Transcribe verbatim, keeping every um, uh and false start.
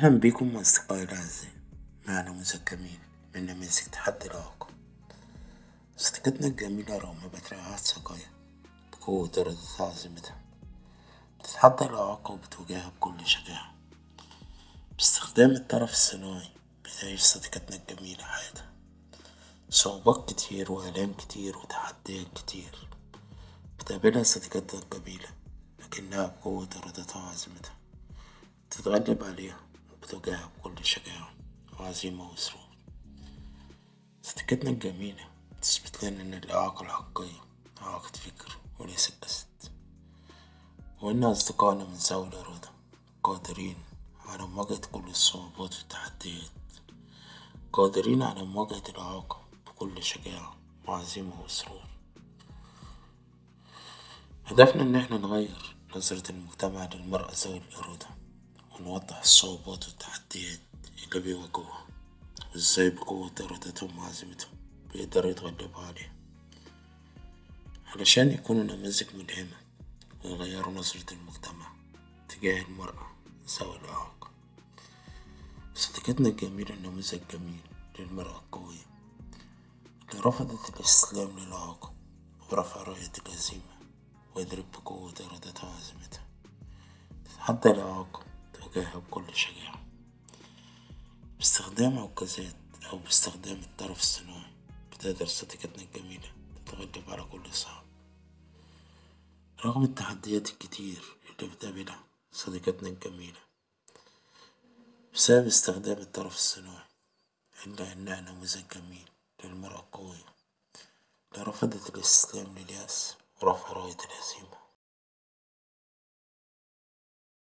أهلا بكم أصدقائي الأعزاء مع نموذج جميل من نماذج تحدي الإعاقة. صديقتنا الجميلة رغم بترعاها السقاية بقوة إرادتها وعزيمتها بتتحدى الإعاقة وبتواجهها بكل شجاعة. باستخدام الطرف الصناعي بتعيش صديقتنا الجميلة حياتها صعوبات كتير وآلام كتير وتحديات كتير بتقابلها صديقتنا الجميلة، لكنها بقوة إرادتها وعزيمتها بتتغلب عليها وبتواجهها بكل شجاعة وعزيمة وإصرار. صديقتنا الجميلة بتثبت لنا إن الإعاقة الحقيقية إعاقة فكر وليست جسد، وإن أصدقائنا من ذوي الإرادة قادرين على مواجهة كل الصعوبات والتحديات، قادرين على مواجهة الإعاقة بكل شجاعة وعزيمة وإصرار. هدفنا إن احنا نغير نظرة المجتمع للمرأة ذوي الإرادة ونوضح الصعوبات والتحديات اللي بيواجهوها وإزاي بقوة إرادتهم وعزيمتهم بيقدروا يتغلبوا عليها علشان يكونوا نماذج ملهمة ويغيروا نظرة المجتمع تجاه المرأة ذوي الإعاقة. صديقتنا الجميلة نموذج جميل للمرأة القوية اللي رفضت الاستسلام للإعاقة ورفع راية الهزيمة وقدرت بقوة إرادتها وعزيمتها تتحدى الإعاقة تواجهها بكل شجاعة. باستخدام عكازات أو باستخدام الطرف الصناعي بتقدر صديقتنا الجميلة تتغلب على كل صعب رغم التحديات الكتير اللي بتقابلها صديقتنا الجميلة بسبب استخدام الطرف الصناعي، إلا إنها نموذج جميل للمرأة القوية اللي رفضت الاستسلام لليأس ورفع راية الهزيمة